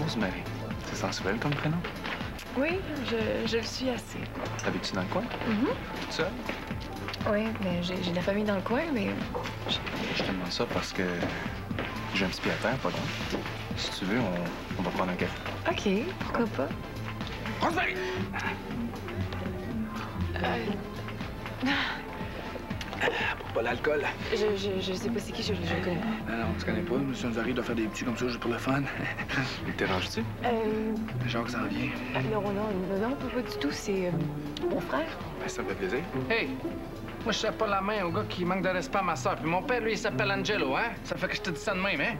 Rosemary. C'est sensuel comme prénom? Oui, je le suis assez. Habites-tu dans le coin? Toute seule? Oui, mais j'ai de la famille dans le coin, mais... Je te demande ça parce que j'ai un petit pied à terre, pas loin. Si tu veux, on va prendre un café. OK, pourquoi pas? Rosemary! Pour pas l'alcool. Je sais pas c'est qui, je le connais pas. Non, tu connais pas. Ça nous arrive de faire des petits comme ça juste pour le fun. Il te dérange-tu? Jacques s'en vient. Non, pas du tout. C'est mon frère. Ben, ça me fait plaisir. Hey! Moi, je serre pas la main au gars qui manque de respect à ma soeur. Puis mon père, lui, il s'appelle Angelo, hein? Ça fait que je te dis ça de même, hein?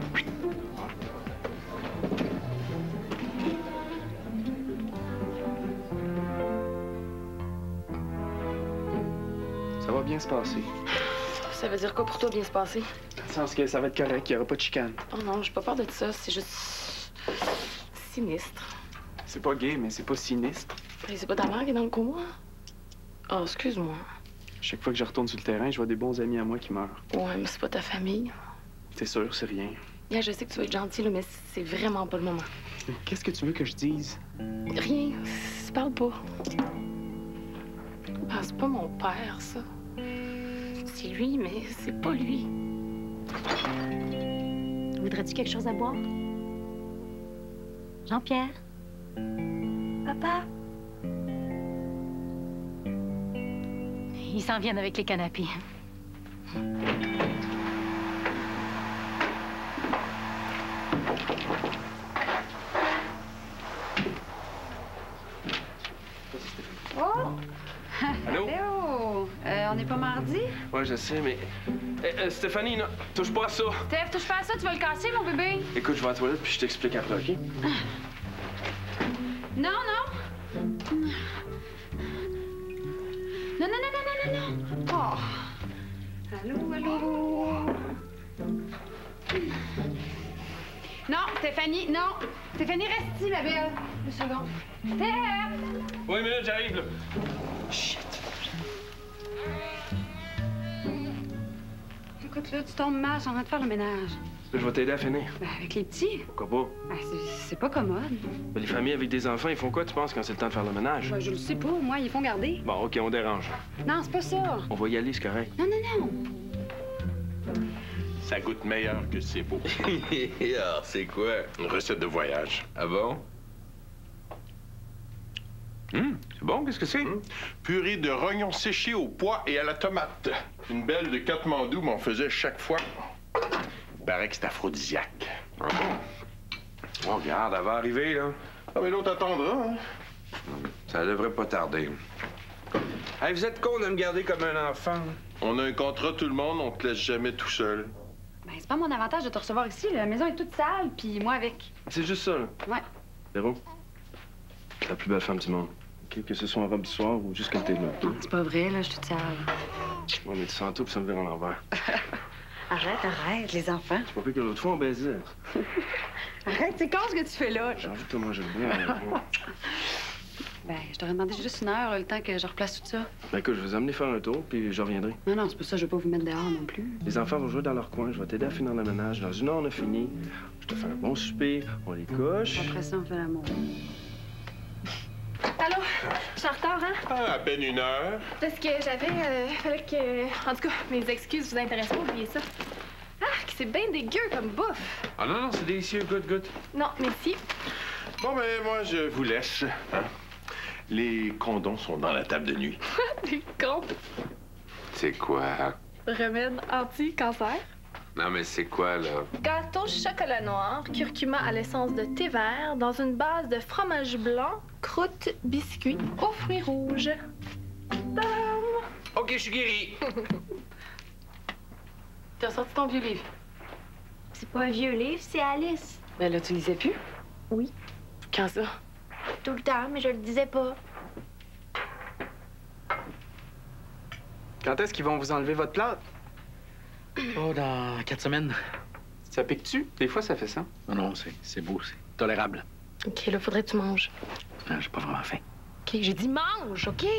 Ça va bien se passer. Ça veut dire quoi pour toi, bien se passer? Dans le sens que ça va être correct, il n'y aura pas de chicane. Oh non, j'ai pas peur de ça. C'est juste... sinistre. C'est pas gay, mais c'est pas sinistre. Et c'est pas ta mère qui est dans le coma? Oh, excuse-moi. Chaque fois que je retourne sur le terrain, je vois des bons amis à moi qui meurent. Ouais, mais c'est pas ta famille. C'est sûr, c'est rien. Yeah, je sais que tu vas être gentil, là, mais c'est vraiment pas le moment. Qu'est-ce que tu veux que je dise? Rien. Parle pas. Ah, c'est pas mon père, ça. C'est lui, mais c'est pas lui. Voudrais-tu quelque chose à boire? Jean-Pierre? Papa? Ils s'en viennent avec les canapés. Oh! Allô? Léo! On n'est pas mardi? Ouais, je sais, mais... Stéphanie, non, touche pas à ça. Steph, touche pas à ça, tu vas le casser, mon bébé? Écoute, je vais à la toilette, puis je t'explique après, OK? Non, non! Non, non, non, non, non, non, non! Oh! Allô, allô? Non, Stéphanie, non! Stéphanie, reste ici, la belle. 2 secondes. Steph! Oui, minute, j'arrive, là. Shit! Écoute, là, tu tombes mal, je suis en train de faire le ménage. Je vais t'aider à finir. Ben, avec les petits. Pourquoi pas? Ben, c'est pas commode. Ben, les familles avec des enfants, ils font quoi, tu penses, quand c'est le temps de faire le ménage? Ben, je le sais pas, moi, ils font garder. Bon, OK, on dérange. Non, c'est pas ça. On va y aller, c'est correct. Non, non, non. Ça goûte meilleur que c'est beau. Alors, c'est quoi? Une recette de voyage. Ah bon? C'est bon, qu'est-ce que c'est? Purée de rognons séchés au pois et à la tomate. Une belle de Katmandou m'en faisait chaque fois. Il paraît que c'est aphrodisiaque. Ah bon? Oh, regarde, elle va arriver, là. Ah, mais l'autre attendra, hein? Ça devrait pas tarder. Hey, vous êtes con de me garder comme un enfant. On a un contrat, tout le monde, on te laisse jamais tout seul. Ben, c'est pas mon avantage de te recevoir ici. La maison est toute sale, puis moi avec. C'est juste ça, là. Ouais. Véro, c'est la plus belle femme du monde. OK? Que ce soit en robe du soir ou juste quand t'es là. Non, c'est pas vrai, là, je suis toute sale. Ouais, mais tu sens tout, puis ça me vire en l'envers. Arrête, les enfants. C'est pas pire que l'autre fois, on baisait. Arrête, c'est con ce que tu fais là. J'ai envie de te manger le bras. Ben, je t'aurais demandé juste une heure, le temps que je replace tout ça. Ben écoute, je vais vous amener faire un tour, puis je reviendrai. Non, c'est pas ça, je veux pas vous mettre dehors non plus. Les enfants vont jouer dans leur coin, je vais t'aider à finir le ménage. Dans 1 heure, on a fini. Je te fais un bon souper, on les couche. Après ça, on fait l'amour. Allô? Je suis en retard, hein? Ah, à peine 1 heure. Parce que j'avais... fallait que... En tout cas, mes excuses vous intéressent pas, oubliez ça. Ah, que c'est bien dégueu comme bouffe. Ah non, c'est délicieux, goûte. Non, merci. Bon, ben, moi, je vous laisse. Hein? Les condoms sont dans la table de nuit. T'es con. C'est quoi? Remède anti-cancer. Non, mais c'est quoi, là? Gâteau chocolat noir, curcuma à l'essence de thé vert, dans une base de fromage blanc, croûte, biscuit aux fruits rouges. Tadam! OK, je suis guéri. T'as sorti ton vieux livre. C'est pas un vieux livre, c'est Alice. Ben là, tu lisais plus? Oui. Quand ça? Tout le temps, mais je le disais pas. Quand est-ce qu'ils vont vous enlever votre plâtre? Oh, dans 4 semaines. Ça pique-tu? Des fois, ça fait ça. Non, c'est beau, c'est tolérable. OK, là, faudrait que tu manges. Non, j'ai pas vraiment faim. OK, j'ai dit mange, OK?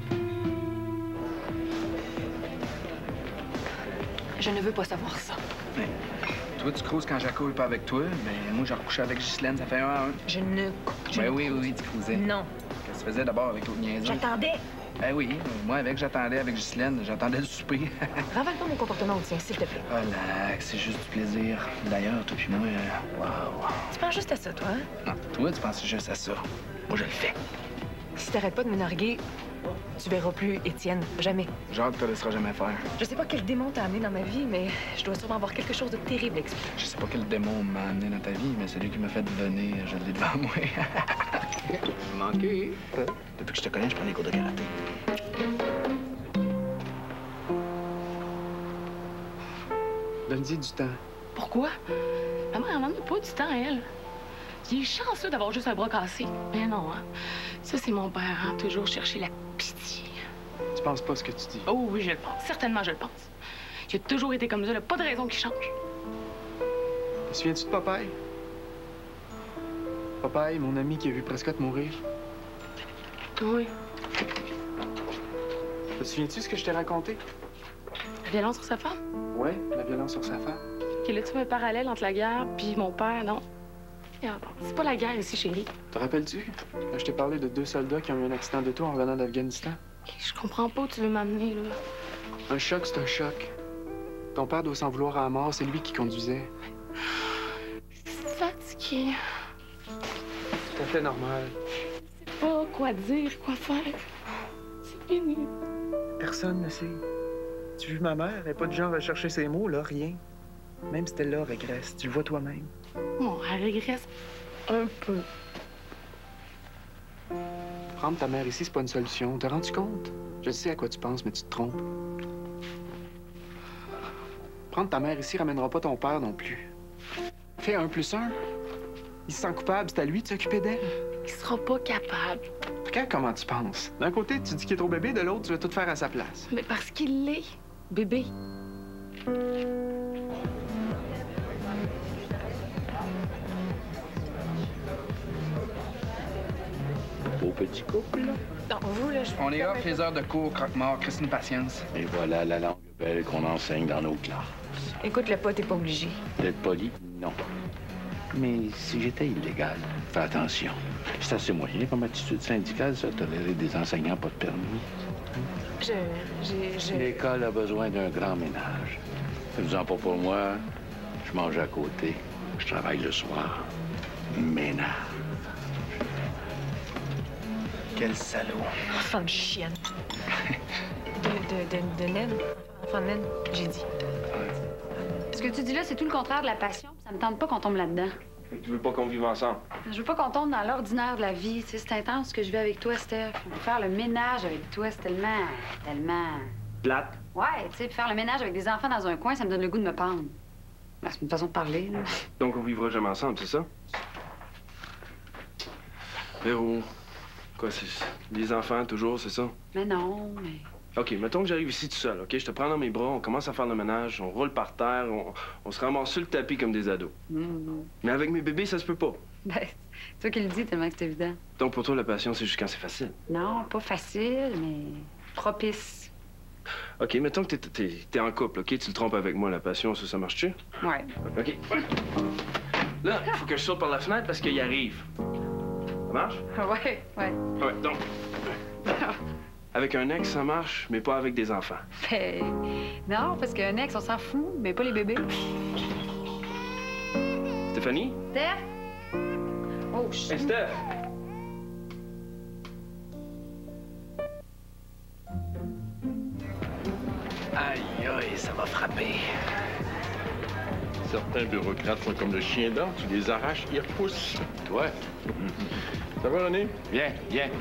Je ne veux pas savoir ça. Toi, tu cruises quand Jaco est pas avec toi, mais moi, j'ai recouché avec Ghislaine, ça fait 1 à 1. Je ne... Ben oui, tu cruisais. Non. Qu'est-ce que tu faisais d'abord avec l'autre niaiseuse? J'attendais. Ben oui, moi, j'attendais avec Ghislaine, j'attendais le souper. Ravale pas mon comportement au tien, s'il te plaît. Relax, c'est juste du plaisir. D'ailleurs, toi puis moi, wow. Tu penses juste à ça, toi, hein? Non, toi, tu penses juste à ça. Moi, je le fais. Si t'arrêtes pas de me narguer, tu verras plus Étienne. Jamais. Genre, tu te laisseras jamais faire. Je sais pas quel démon t'a amené dans ma vie, mais je dois sûrement avoir quelque chose de terrible à expliquer. Je sais pas quel démon m'a amené dans ta vie, mais celui qui m'a fait venir, je l'ai devant moi. Manqué. Depuis que je te connais, je prends des cours de karaté. Donne-y du temps. Pourquoi? Maman, elle m'en a pas du temps, elle. Il est chanceux d'avoir juste un bras cassé. Mais non, hein. Ça, c'est mon père, hein. Toujours chercher la pitié. Tu penses pas ce que tu dis? Oh oui, je le pense. Certainement, je le pense. Il a toujours été comme ça, là. Pas de raison qu'il change. Te souviens-tu de Popeye? Popeye, mon ami qui a vu Prescott mourir. Oui. Te souviens-tu de ce que je t'ai raconté? La violence sur sa femme? Ouais, la violence sur sa femme. OK, là, tu mets un parallèle entre la guerre puis mon père, non? Regarde, c'est pas la guerre ici, chérie. Te rappelles-tu? Là, je t'ai parlé de 2 soldats qui ont eu un accident d'auto en revenant d'Afghanistan. Je comprends pas où tu veux m'amener, là. Un choc, c'est un choc. Ton père doit s'en vouloir à la mort, c'est lui qui conduisait. Fatiguée. Tout à fait normal. Je sais pas quoi dire, quoi faire. C'est fini. Personne ne sait. Tu vois ma mère, elle n'est pas du genre à chercher ses mots, là, rien. Même Stella régresse, tu le vois toi-même. Bon, elle régresse un peu. Prendre ta mère ici, c'est pas une solution. T'as rendu compte? Je sais à quoi tu penses, mais tu te trompes. Prendre ta mère ici ramènera pas ton père non plus. Fais 1 + 1. Il se sent coupable, c'est à lui de s'occuper d'elle. Il sera pas capable. Regarde comment tu penses. D'un côté, tu dis qu'il est trop bébé, de l'autre, tu veux tout faire à sa place. Mais parce qu'il l'est, bébé. Beau petit couple, là. Non, vous, là, je... On est off les heures de cours, croque-mort, Christine Patience. Et voilà la langue belle qu'on enseigne dans nos classes. Écoute-le pas, t'es pas obligé. D'être poli, non. Mais si j'étais illégal, fais attention. C'est assez moyen comme attitude syndicale, ça, tolérer des enseignants pas de permis. L'école a besoin d'un grand ménage. Fais-en pas pour moi. Je mange à côté. Je travaille le soir. Ménage. Quel salaud. Enfant de chienne. de naine. Enfant de naine, j'ai dit. Ce que tu dis là, c'est tout le contraire de la passion. Puis ça me tente pas qu'on tombe là-dedans. Tu veux pas qu'on vive ensemble? Je veux pas qu'on tombe dans l'ordinaire de la vie. Tu sais, c'est intense ce que je vis avec toi, Steph. Faire le ménage avec toi, c'est tellement... Plate. Ouais, tu sais, puis faire le ménage avec des enfants dans un coin, ça me donne le goût de me pendre. Ben, c'est une façon de parler, là. Donc, on vivra jamais ensemble, c'est ça? Véro, quoi, c'est des enfants, toujours, c'est ça? Mais non, mais... OK, mettons que j'arrive ici tout seul, OK? Je te prends dans mes bras, on commence à faire le ménage, on roule par terre, on se ramasse sur le tapis comme des ados. Mais avec mes bébés, ça se peut pas. Ben, c'est toi qui le dis, tellement que c'est évident. Donc, pour toi, la passion, c'est juste quand c'est facile. Non, pas facile, mais propice. OK, mettons que t'es en couple, OK? Tu le trompes avec moi, la passion, ça marche-tu? Ouais. OK. Là, il faut que je saute par la fenêtre parce qu'il arrive. Ça marche? Ouais. Ouais, donc... Avec un ex, ça marche, mais pas avec des enfants. Ben, non, parce qu'un ex, on s'en fout, mais pas les bébés. Stéphanie? Steph? Oh, Hey, shit. Steph! Aïe, aïe, ça va frapper. Certains bureaucrates sont comme le chien dent, tu les arraches, ils repoussent. Toi? Ça va, René? Bien.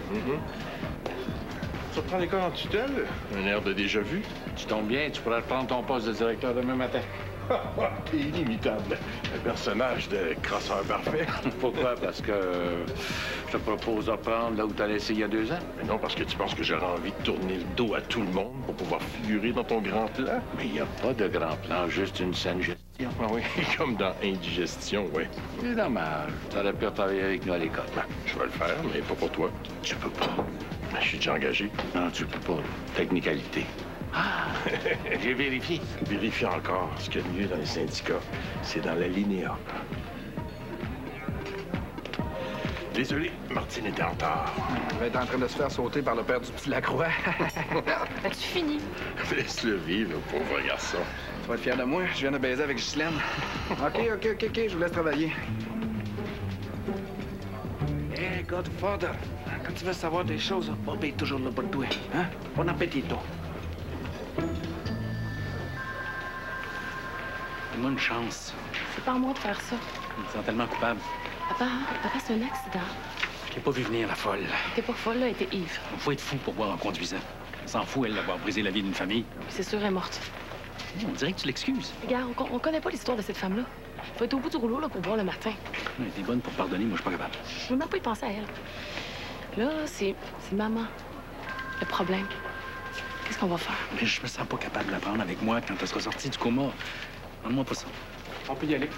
Tu reprends l'école en tutelle? Un air de déjà-vu? Tu tombes bien, tu pourrais reprendre ton poste de directeur demain matin. T'es inimitable. Un personnage de crosseur parfait. Pourquoi? Parce que je te propose de reprendre là où t'as laissé il y a 2 ans. Mais non, parce que tu penses que j'aurais envie de tourner le dos à tout le monde pour pouvoir figurer dans ton grand plan? Mais il n'y a pas de grand plan, juste une saine gestion. Ah oui, comme dans Indigestion, oui. C'est dommage. T'aurais pu travailler avec nous à l'école. Ben, je vais le faire, mais pas pour toi. Tu peux pas. Ben, je suis déjà engagé. Non, tu peux pas. Technicalité. Ah, j'ai vérifié. Vérifie encore. Ce qu'il y a de mieux dans les syndicats, c'est dans la linéa. Désolé, Martine était en retard. Il va être en train de se faire sauter par le père du petit Lacroix. As-tu fini? Laisse-le vivre, le pauvre garçon. Tu vas être fier de moi, je viens de baiser avec Ghislaine. OK, je vous laisse travailler. Hey, Godfather, quand tu veux savoir des choses, Bob est toujours là pour toi. Hein? Bon appétit, toi. Donne-moi une chance. C'est pas à moi de faire ça. Je me sens tellement coupable. Papa, c'est un accident. Je l'ai pas vu venir, la folle. T'es pas folle, là, elle était Yves. Il faut être fou pour boire en conduisant. On s'en fout, elle, d'avoir brisé la vie d'une famille. Puis c'est sûr, elle est morte. On dirait que tu l'excuses. Regarde, on connaît pas l'histoire de cette femme-là. Faut être au bout du rouleau, là, pour boire le matin. Elle était bonne pour pardonner, moi, je suis pas capable. Je veux même pas y penser à elle. Là, c'est maman. Le problème. Qu'est-ce qu'on va faire? Mais je me sens pas capable de la prendre avec moi quand elle sera sortie du coma. Demande-moi pas ça. On peut y aller.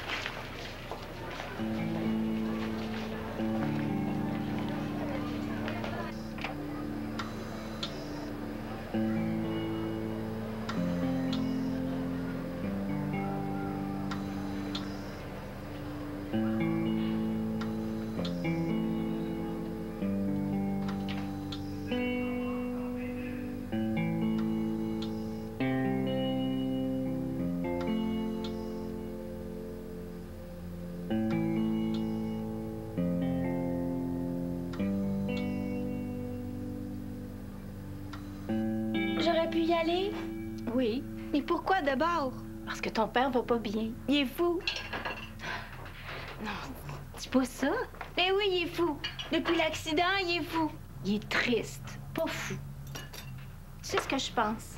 J'aurais pu y aller? Oui. Mais pourquoi d'abord? Parce que ton père va pas bien. Il est fou. Non, dis pas ça. Mais oui, il est fou. Depuis l'accident, il est fou. Il est triste, pas fou. Tu sais ce que je pense?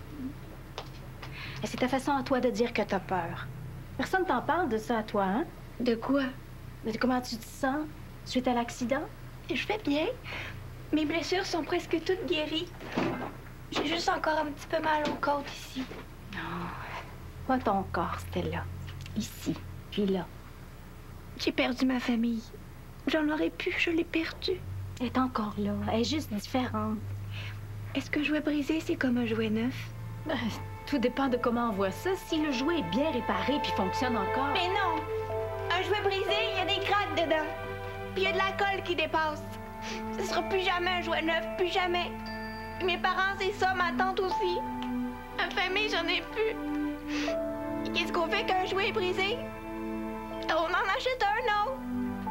Et c'est ta façon à toi de dire que t'as peur. Personne t'en parle de ça à toi, hein? De quoi? De comment tu te sens suite à l'accident? Je vais bien. Mes blessures sont presque toutes guéries. J'ai juste encore un petit peu mal aux côtes ici. Non. Pas ton corps, Stella. Ici, puis là. J'ai perdu ma famille. J'en aurais pu, je l'ai perdue. Elle est encore là. Elle est juste différente. Est-ce qu'un jouet brisé, c'est comme un jouet neuf? Tout dépend de comment on voit ça. Si le jouet est bien réparé puis fonctionne encore... Mais non! Un jouet brisé, il y a des craques dedans. Puis il y a de la colle qui dépasse. Ce sera plus jamais un jouet neuf, plus jamais. Mes parents, c'est ça, ma tante aussi. Ma famille, j'en ai plus. Qu'est-ce qu'on fait qu'un jouet est brisé? On en achète un autre.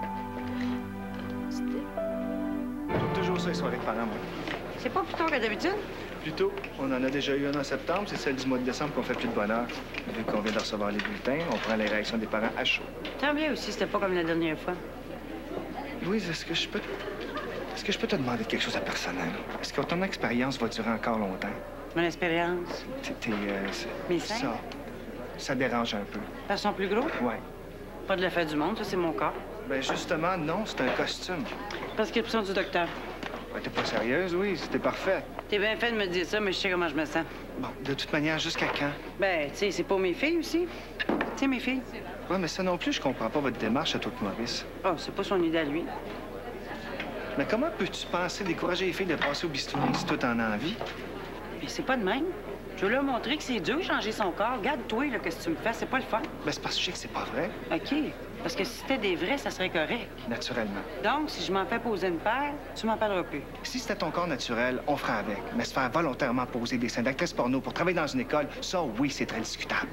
Toujours ça, les soirées de parents, moi. C'est pas plus tôt que d'habitude? Plus tôt. On en a déjà eu un en septembre. C'est celle du mois de décembre qu'on fait plus de bonheur. Vu qu'on vient de recevoir les bulletins, on prend les réactions des parents à chaud. Tant mieux aussi, c'était pas comme la dernière fois. Louise, est-ce que je peux te demander quelque chose de personnel? Est-ce que ton expérience va durer encore longtemps? Mon expérience? Mes seins? Ça dérange un peu. Elles sont plus gros? Ouais. Pas de l'effet du monde, ça, c'est mon corps. Ben justement, non, c'est un costume. Prescription du docteur. Ben, t'es pas sérieuse, Louise? T'es parfaite. T'es bien fait de me dire ça, mais je sais comment je me sens. Bon, de toute manière, jusqu'à quand? Ben, tu sais, c'est pour mes filles aussi. Tu sais, mes filles. Ouais, mais ça non plus, je comprends pas votre démarche à toi, Maurice. Oh, c'est pas son idée à lui. Mais comment peux-tu penser décourager les filles de passer au bistouri si tout en a envie? Mais c'est pas de même. Je veux leur montrer que c'est dur de changer son corps. Regarde-toi, là, qu'est-ce que tu me fais? C'est pas le fun. Ben, c'est parce que je sais que c'est pas vrai. OK. Parce que si c'était des vrais, ça serait correct. Naturellement. Donc, si je m'en fais poser une paire, tu m'en parleras plus. Si c'était ton corps naturel, on ferait avec. Mais se faire volontairement poser des seins d'actrice porno pour travailler dans une école, ça, oui, c'est très discutable.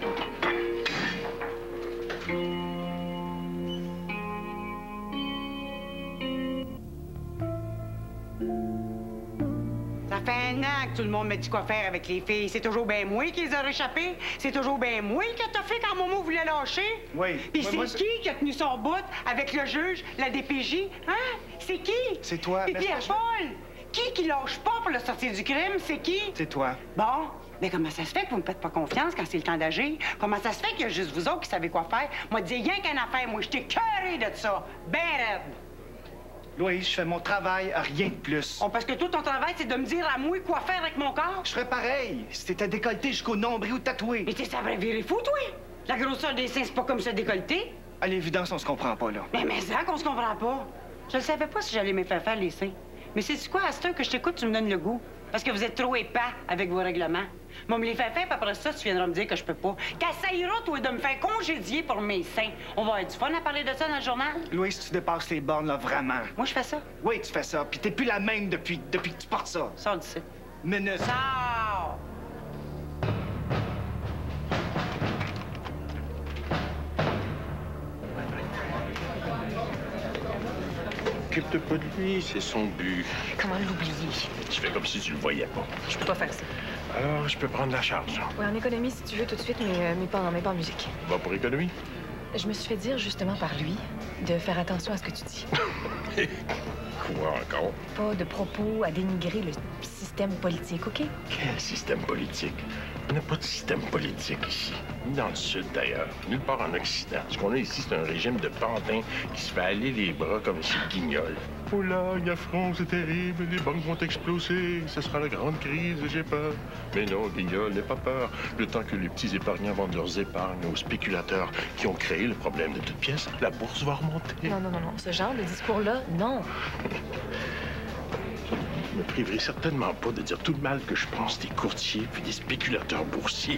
Ça fait un an que tout le monde me dit quoi faire avec les filles. C'est toujours bien moi qui les a réchappées. C'est toujours bien moi qui t'as fait quand Momo voulait lâcher. Oui. Puis Oui, c'est qui a tenu son bout avec le juge, la DPJ? Hein? C'est qui? C'est toi. Puis mais Pierre-Paul? Qui lâche pas pour le sortir du crime? C'est qui? c'est toi. Bon, mais comment ça se fait que vous me faites pas confiance quand c'est le temps d'agir? Comment ça se fait qu'il y a juste vous autres qui savez quoi faire? Moi, dis rien qu'une affaire. Moi, je t'ai cœuré de ça. Ben raide. Louise, je fais mon travail, rien de plus. Oh, parce que tout ton travail, c'est de me dire à moi quoi faire avec mon corps? Je ferais pareil si t'étais décolleté jusqu'au nombril ou tatoué. Mais t'es ça vrai virer fou, toi? La grosseur des seins, c'est pas comme ça décolleté. À l'évidence, on se comprend pas, là. Mais ça qu'on se comprend pas. Je ne savais pas si j'allais me faire faire les seins. Mais c'est quoi, à cette heure que je t'écoute, tu me donnes le goût. Parce que vous êtes trop épais avec vos règlements. Moi, me les fait faire, puis après ça, tu viendras me dire que je peux pas. Qu'essayeras, toi, de me faire congédier pour mes seins. On va avoir du fun à parler de ça dans le journal? Louise, tu dépasses les bornes, là, vraiment. Moi, je fais ça? Oui, tu fais ça. Puis t'es plus la même depuis que tu portes ça. Sors d'ici. Minute. Sors! Occupe-toi pas de lui, c'est son but. Comment l'oublier? Tu fais comme si tu le voyais pas. Je peux pas faire ça. Alors, je peux prendre la charge. Ouais, en économie, si tu veux, tout de suite, mais pas en musique. Va pour économie. Je me suis fait dire, justement, par lui, de faire attention à ce que tu dis. Quoi encore? Pas de propos à dénigrer le système politique, OK? Quel système politique? On n'a pas de système politique ici. Ni dans le Sud, d'ailleurs. Nulle part en Occident. Ce qu'on a ici, c'est un régime de pantins qui se fait aller les bras comme chez Guignol. Oh là, il y a front, c'est terrible. Les banques vont exploser. Ce sera la grande crise, j'ai peur. Mais non, Guignol, n'aie pas peur. Le temps que les petits épargnants vendent leurs épargnes aux spéculateurs qui ont créé le problème de toute pièce, la bourse va remonter. Non. Ce genre de discours-là, non. Je me priverai certainement pas de dire tout le mal que je pense des courtiers puis des spéculateurs boursiers.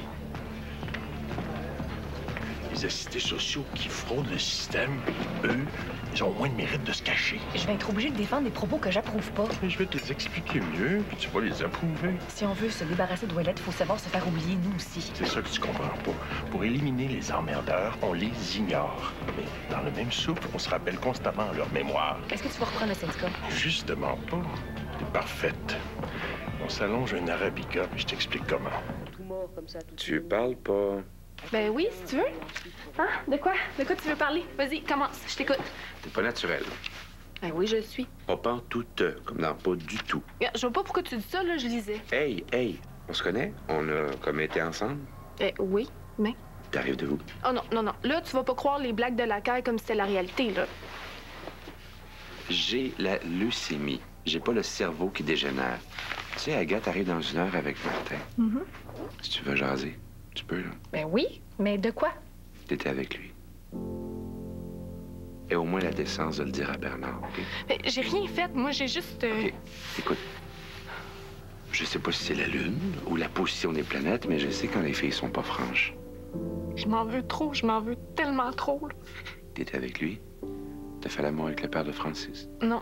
Les assistés sociaux qui fraudent le système, eux, ils ont moins de mérite de se cacher. Je vais être obligée de défendre des propos que j'approuve pas. Mais je vais te les expliquer mieux, puis tu vas les approuver. Si on veut se débarrasser de Ouellette, faut savoir se faire oublier, nous aussi. C'est ça que tu comprends pas. Pour éliminer les emmerdeurs, on les ignore. Mais dans le même souffle, on se rappelle constamment leur mémoire. Est-ce que tu vas reprendre le syndicat? Justement pas. T'es parfaite. On s'allonge un arabica, puis je t'explique comment. Tu parles pas... Ben oui, si tu veux. Hein? De quoi? De quoi tu veux parler? Vas-y, commence, je t'écoute. T'es pas naturel. Ben oui, je le suis. Pas pantoute, comme dans pas du tout. Je vois pas pourquoi tu dis ça, là, je lisais. Hey, on se connaît? On a comme été ensemble? Oui, mais... T'arrives de où? Oh non. Là, tu vas pas croire les blagues de la caille comme si c'était la réalité, là. J'ai la leucémie. J'ai pas le cerveau qui dégénère. Tu sais, Agathe arrive dans 1 heure avec Martin. Si tu veux jaser, tu peux, là. Ben oui, mais de quoi? T'étais avec lui. Et au moins la décence de le dire à Bernard, OK? Mais j'ai rien fait, moi, j'ai juste... OK, écoute. Je sais pas si c'est la Lune ou la position des planètes, mais je sais quand les filles sont pas franches. Je m'en veux trop, je m'en veux tellement trop, là. T'étais avec lui? T'as fait l'amour avec le père de Francis? Non.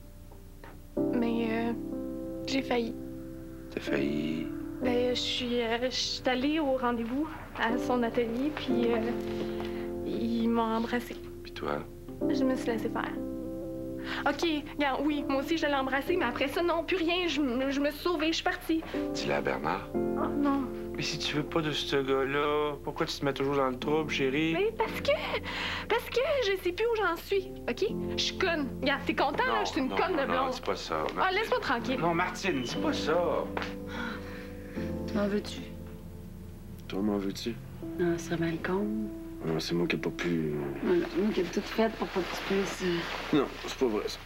Mais, j'ai failli. T'as failli... Ben, je suis allée au rendez-vous à son atelier, puis il m'a embrassée. Puis toi? Je me suis laissée faire. OK, regarde, oui, moi aussi, je l'ai embrassée, mais après ça, non, plus rien. Je me suis sauvée, je suis partie. Dis-le à Bernard. Oh non. Mais si tu veux pas de ce gars-là, pourquoi tu te mets toujours dans le trouble, chérie? Mais parce que je sais plus où j'en suis, OK? Je suis conne. Regarde, t'es content, là? Je suis une conne de blonde. Non, dis pas ça. Ah, laisse-moi tranquille. Non, Martine, dis pas ça. M'en veux-tu? Toi, m'en veux-tu? Ah, ça serait mal con. Non, c'est moi qui ai pas pu... Voilà, c'est moi qui ai tout fait pour pas que tu puisses... Non, c'est pas vrai, ça.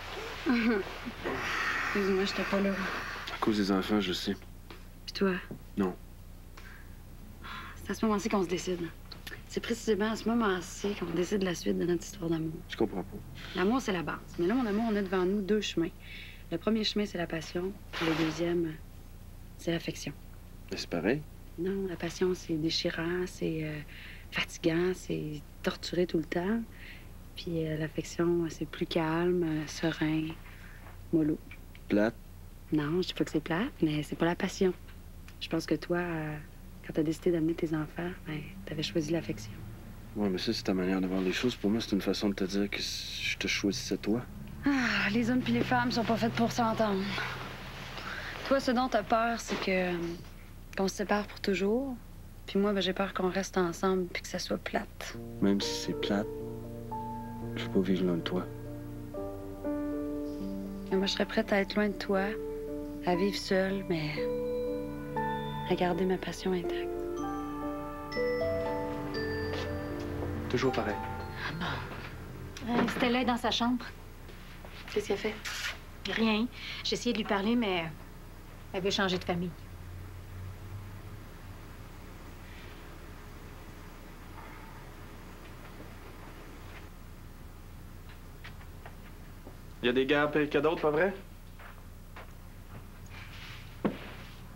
Excuse-moi, j'étais pas là. À cause des enfants, je sais. Puis toi? Non. C'est à ce moment-ci qu'on se décide. C'est précisément à ce moment-ci qu'on décide la suite de notre histoire d'amour. Je comprends pas. L'amour, c'est la base. Mais là, mon amour, on a devant nous 2 chemins. Le premier chemin, c'est la passion. Et le deuxième, c'est l'affection. Mais c'est pareil. Non, la passion, c'est déchirant, c'est fatigant, c'est torturé tout le temps. Puis l'affection, c'est plus calme, serein, mollo. Plate? Non, je dis pas que c'est plate, mais c'est pas la passion. Je pense que toi, quand t'as décidé d'amener tes enfants, ben, t'avais choisi l'affection. Ouais, mais ça, c'est ta manière de voir les choses. Pour moi, c'est une façon de te dire que je te choisissais toi. Ah, les hommes puis les femmes sont pas faites pour s'entendre. Toi, ce dont t'as peur, c'est que qu'on se sépare pour toujours. Puis moi, ben, j'ai peur qu'on reste ensemble puis que ça soit plate. Même si c'est plate, je veux pas vivre loin de toi. Et moi, je serais prête à être loin de toi, à vivre seule, mais à garder ma passion intacte. Toujours pareil. Stella est dans sa chambre. Qu'est-ce qu'elle fait? Rien. J'ai essayé de lui parler, mais elle veut changer de famille. Il y a des gars pires que d'autres, pas vrai?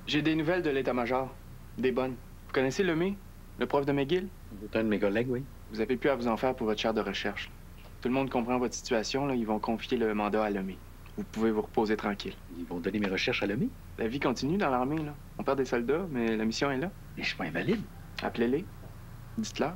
J'ai des nouvelles de l'état-major. Des bonnes. Vous connaissez Lemay, le prof de McGill? C'est un de mes collègues, oui. Vous avez plus à vous en faire pour votre chaire de recherche. Là. Tout le monde comprend votre situation. Là. Ils vont confier le mandat à Lemay. Vous pouvez vous reposer tranquille. Ils vont donner mes recherches à Lemay? La vie continue dans l'armée. Là. On perd des soldats, mais la mission est là. Mais je suis pas invalide. Appelez-les. Dites-leur.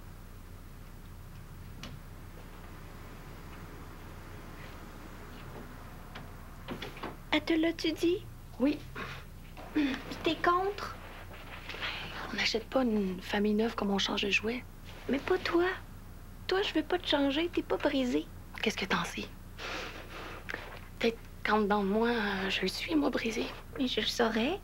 Elle te l'a-tu dit? Oui. Puis t'es contre? On n'achète pas une famille neuve comme on change de jouet. Mais pas toi. Toi, je veux pas te changer, t'es pas brisé. Qu'est-ce que t'en sais? Peut-être qu'en dedans de moi, je le suis, moi, brisée. Mais je le saurais.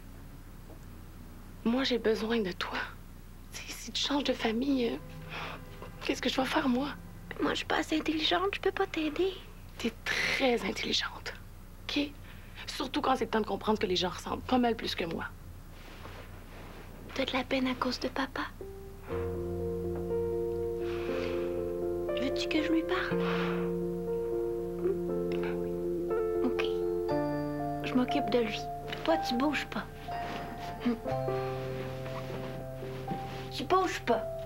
Moi, j'ai besoin de toi. Si tu changes de famille, qu'est-ce que je dois faire, moi? Moi, je suis pas assez intelligente, je peux pas t'aider. T'es très intelligente. OK? Surtout quand c'est le temps de comprendre que les gens ressemblent pas mal plus que moi. T'as de la peine à cause de papa. Veux-tu que je lui parle? OK. Je m'occupe de lui. Toi, tu bouges pas. Tu bouges pas.